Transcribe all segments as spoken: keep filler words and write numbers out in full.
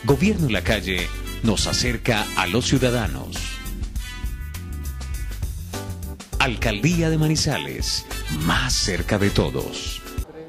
Gobierno en la calle nos acerca a los ciudadanos. Alcaldía de Manizales, más cerca de todos.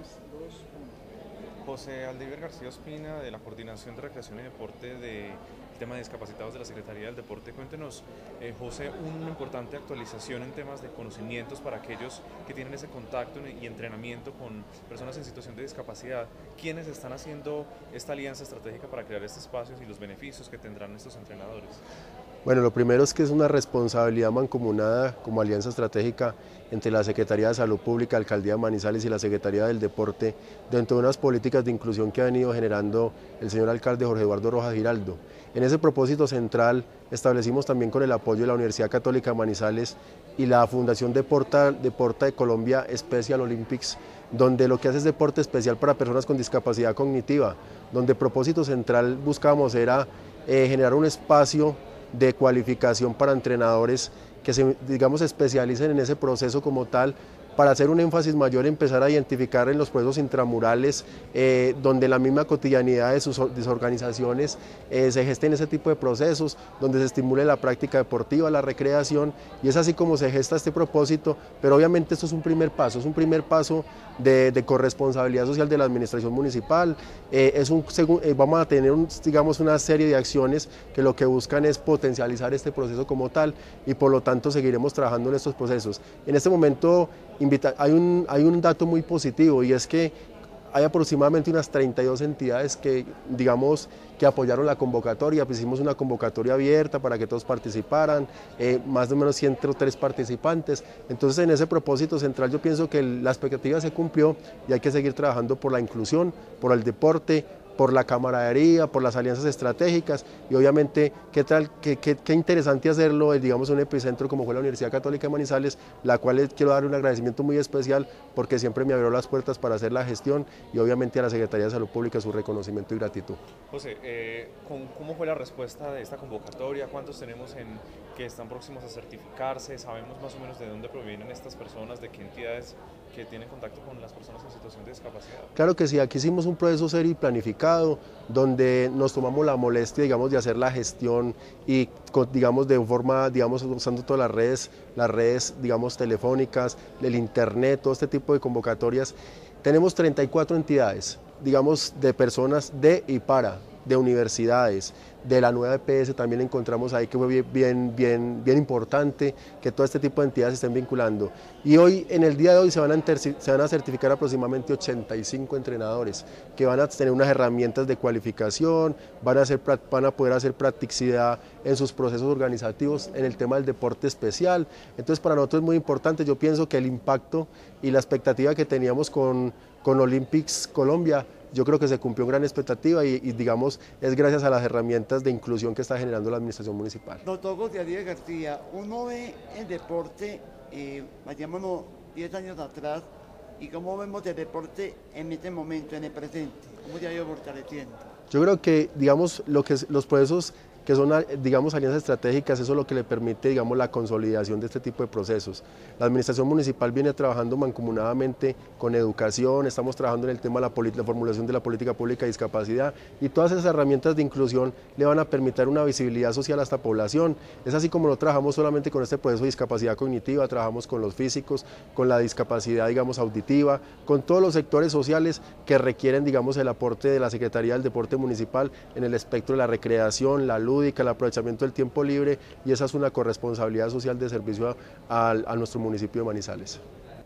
José Aldívar García Ospina, de la Coordinación de Recreación y Deporte del tema de discapacitados de la Secretaría del Deporte. Cuéntenos, eh, José, una importante actualización en temas de conocimientos para aquellos que tienen ese contacto y entrenamiento con personas en situación de discapacidad. ¿Quiénes están haciendo esta alianza estratégica para crear estos espacios y los beneficios que tendrán estos entrenadores? Bueno, lo primero es que es una responsabilidad mancomunada como alianza estratégica entre la Secretaría de Salud Pública, Alcaldía de Manizales y la Secretaría del Deporte dentro de unas políticas de inclusión que ha venido generando el señor alcalde Jorge Eduardo Rojas Giraldo. En ese propósito central establecimos también con el apoyo de la Universidad Católica de Manizales y la Fundación Deporta, Deporta de Colombia Special Olympics, donde lo que hace es deporte especial para personas con discapacidad cognitiva, donde el propósito central buscábamos era eh, generar un espacio de cualificación para entrenadores que se, digamos, especialicen en ese proceso como tal, para hacer un énfasis mayor, empezar a identificar en los procesos intramurales, eh, donde la misma cotidianidad de sus, de sus organizaciones eh, se gesten ese tipo de procesos, donde se estimule la práctica deportiva, la recreación, y es así como se gesta este propósito, pero obviamente esto es un primer paso, es un primer paso de, de corresponsabilidad social de la administración municipal, eh, es un, eh, vamos a tener un, digamos, una serie de acciones que lo que buscan es potencializar este proceso como tal, y por lo tanto seguiremos trabajando en estos procesos. En este momento Hay un, hay un dato muy positivo, y es que hay aproximadamente unas treinta y dos entidades que, digamos, que apoyaron la convocatoria. Pues hicimos una convocatoria abierta para que todos participaran, eh, más o menos ciento tres participantes. Entonces, en ese propósito central yo pienso que la expectativa se cumplió y hay que seguir trabajando por la inclusión, por el deporte, por la camaradería, por las alianzas estratégicas, y obviamente qué tal, qué, qué, qué interesante hacerlo, digamos, un epicentro como fue la Universidad Católica de Manizales, la cual les quiero dar un agradecimiento muy especial porque siempre me abrió las puertas para hacer la gestión, y obviamente a la Secretaría de Salud Pública su reconocimiento y gratitud. José, eh, ¿cómo fue la respuesta de esta convocatoria? ¿Cuántos tenemos en que están próximos a certificarse? ¿Sabemos más o menos de dónde provienen estas personas, de qué entidades que tienen contacto con las personas en situación de discapacidad? Claro que sí, aquí hicimos un proceso serio y planificado, donde nos tomamos la molestia, digamos, de hacer la gestión y, digamos, de forma, digamos, usando todas las redes, las redes, digamos, telefónicas, el internet, todo este tipo de convocatorias. Tenemos treinta y cuatro entidades, digamos, de personas de y para, de universidades, de la nueva E P S también encontramos ahí que fue bien, bien, bien, bien importante que todo este tipo de entidades se estén vinculando. Y hoy, en el día de hoy, se van, a se van a certificar aproximadamente ochenta y cinco entrenadores que van a tener unas herramientas de cualificación, van a, hacer, van a poder hacer practicidad en sus procesos organizativos en el tema del deporte especial. Entonces, para nosotros es muy importante. Yo pienso que el impacto y la expectativa que teníamos con, con Olympics Colombia, yo creo que se cumplió en gran expectativa y, y digamos es gracias a las herramientas de inclusión que está generando la administración municipal. Doctor José Aldívar García, uno ve el deporte, eh, vayámonos diez años atrás, y cómo vemos el deporte en este momento, en el presente, cómo se ha ido fortaleciendo. Yo creo que, digamos, lo que es, los procesos que son, digamos, alianzas estratégicas, eso es lo que le permite, digamos, la consolidación de este tipo de procesos. La administración municipal viene trabajando mancomunadamente con educación, estamos trabajando en el tema de la, la formulación de la política pública de discapacidad, y todas esas herramientas de inclusión le van a permitir una visibilidad social a esta población. Es así como no trabajamos solamente con este proceso de discapacidad cognitiva, trabajamos con los físicos, con la discapacidad, digamos, auditiva, con todos los sectores sociales que requieren, digamos, el aporte de la Secretaría del Deporte Municipal en el espectro de la recreación, la luz, el aprovechamiento del tiempo libre, y esa es una corresponsabilidad social de servicio a, a, a nuestro municipio de Manizales.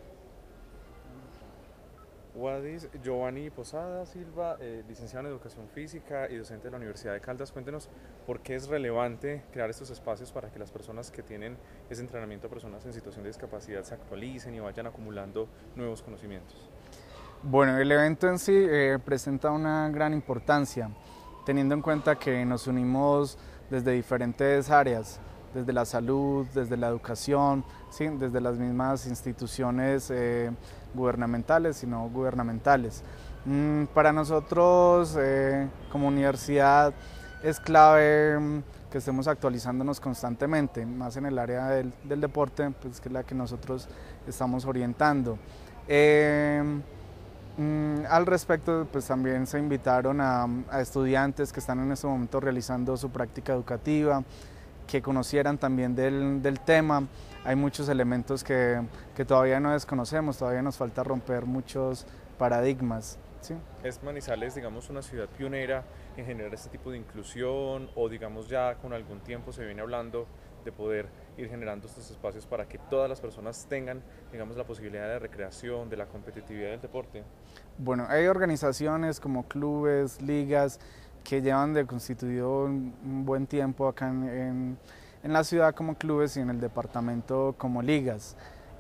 Wadis Giovanni Posada Silva, eh, licenciado en Educación Física y docente de la Universidad de Caldas. Cuéntenos por qué es relevante crear estos espacios para que las personas que tienen ese entrenamiento a personas en situación de discapacidad se actualicen y vayan acumulando nuevos conocimientos. Bueno, el evento en sí eh, presenta una gran importancia, teniendo en cuenta que nos unimos desde diferentes áreas, desde la salud, desde la educación, ¿sí? Desde las mismas instituciones eh, gubernamentales y no gubernamentales. Mm, para nosotros, eh, como universidad, es clave mm, que estemos actualizándonos constantemente, más en el área del, del deporte, pues, que es la que nosotros estamos orientando. Eh, Mm, al respecto, pues también se invitaron a, a estudiantes que están en este momento realizando su práctica educativa, que conocieran también del, del tema. Hay muchos elementos que, que todavía no desconocemos, todavía nos falta romper muchos paradigmas. ¿Sí? ¿Es Manizales, digamos, una ciudad pionera en generar este tipo de inclusión o, digamos, ya con algún tiempo se viene hablando de poder ir generando estos espacios para que todas las personas tengan, digamos, la posibilidad de recreación, de la competitividad del deporte? Bueno, hay organizaciones como clubes, ligas, que llevan de constituido un, un buen tiempo acá en, en, en la ciudad como clubes y en el departamento como ligas.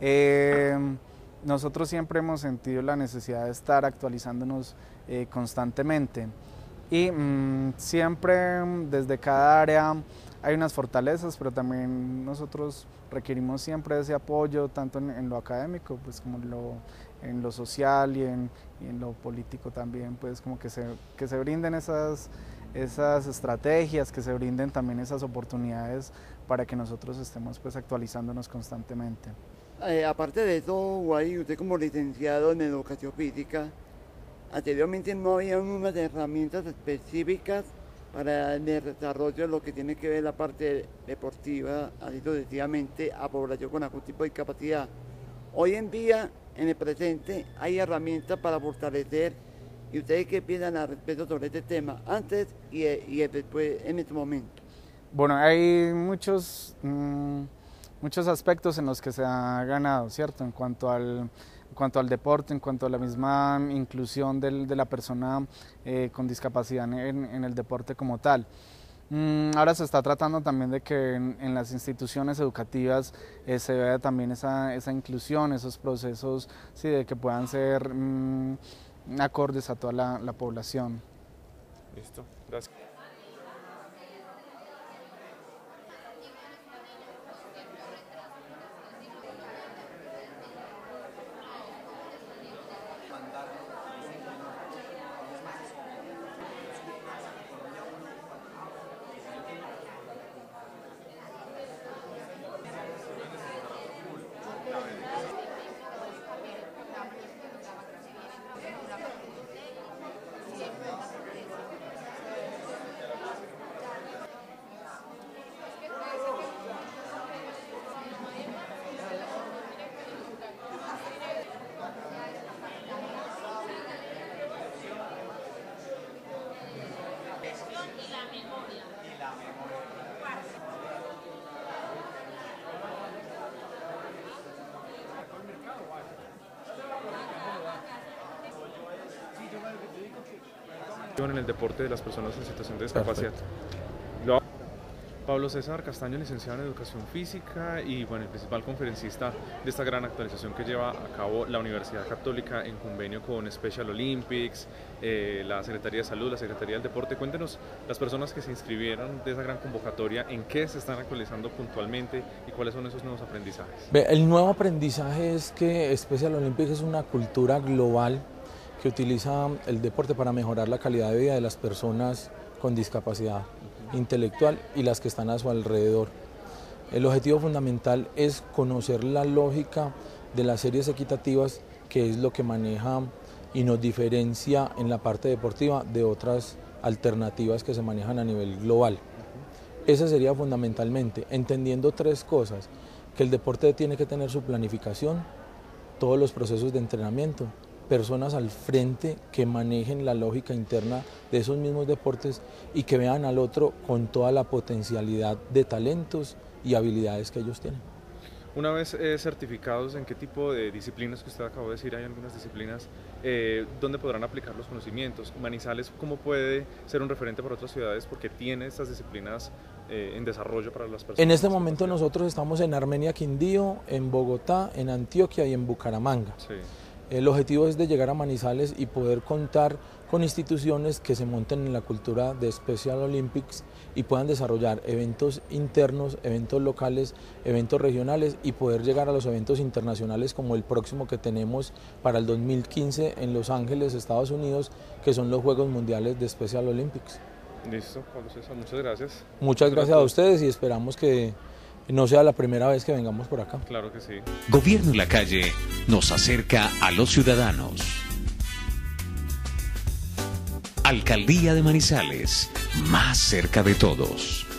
Eh, nosotros siempre hemos sentido la necesidad de estar actualizándonos eh, constantemente y mmm, siempre desde cada área hay unas fortalezas, pero también nosotros requerimos siempre ese apoyo, tanto en, en lo académico, pues como en lo, en lo social y en, y en lo político también, pues como que se, que se brinden esas, esas estrategias, que se brinden también esas oportunidades para que nosotros estemos pues actualizándonos constantemente. Eh, aparte de eso, Guay, usted como licenciado en educación física, anteriormente no había unas herramientas específicas para el desarrollo de lo que tiene que ver la parte deportiva, así sucesivamente, a población con algún tipo de discapacidad. Hoy en día, en el presente, hay herramientas para fortalecer. ¿Y ustedes qué piensan al respecto sobre este tema, antes y, y después, en este momento? Bueno, hay muchos, mmm, muchos aspectos en los que se ha ganado, ¿cierto? En cuanto al... En cuanto al deporte, en cuanto a la misma inclusión del, de la persona eh, con discapacidad en, en el deporte como tal. Mm, ahora se está tratando también de que en, en las instituciones educativas eh, se vea también esa, esa inclusión, esos procesos, sí, de que puedan ser mm, acordes a toda la, la población. Listo, gracias. En el deporte de las personas en situación de discapacidad. Lo... Pablo César Castaño, licenciado en Educación Física y bueno, el principal conferencista de esta gran actualización que lleva a cabo la Universidad Católica en convenio con Special Olympics, eh, la Secretaría de Salud, la Secretaría del Deporte. Cuéntenos, las personas que se inscribieron de esa gran convocatoria, ¿en qué se están actualizando puntualmente y cuáles son esos nuevos aprendizajes? El nuevo aprendizaje es que Special Olympics es una cultura global que utiliza el deporte para mejorar la calidad de vida de las personas con discapacidad intelectual y las que están a su alrededor. El objetivo fundamental es conocer la lógica de las series equitativas, que es lo que maneja y nos diferencia en la parte deportiva de otras alternativas que se manejan a nivel global. Esa sería fundamentalmente, entendiendo tres cosas: que el deporte tiene que tener su planificación, todos los procesos de entrenamiento, personas al frente que manejen la lógica interna de esos mismos deportes y que vean al otro con toda la potencialidad de talentos y habilidades que ellos tienen. Una vez eh, certificados, ¿en qué tipo de disciplinas que usted acabó de decir? Hay algunas disciplinas eh, donde podrán aplicar los conocimientos. Manizales, ¿cómo puede ser un referente para otras ciudades? Porque tiene estas disciplinas eh, en desarrollo para las personas. En este momento nosotros estamos en Armenia, Quindío, en Bogotá, en Antioquia y en Bucaramanga. Sí. El objetivo es de llegar a Manizales y poder contar con instituciones que se monten en la cultura de Special Olympics y puedan desarrollar eventos internos, eventos locales, eventos regionales y poder llegar a los eventos internacionales como el próximo que tenemos para el dos mil quince en Los Ángeles, Estados Unidos, que son los Juegos Mundiales de Special Olympics. Listo, Pablo César, muchas gracias. Muchas gracias a ustedes y esperamos que no sea la primera vez que vengamos por acá. Claro que sí. Gobierno en la calle nos acerca a los ciudadanos. Alcaldía de Manizales, más cerca de todos.